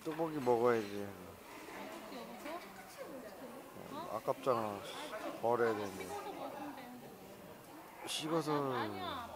떡볶이 먹어야지. 떡볶이 먹어서? 어? 아깝잖아. 버려야 되는데. 식어서 먹으면 돼. 식어서 아니야.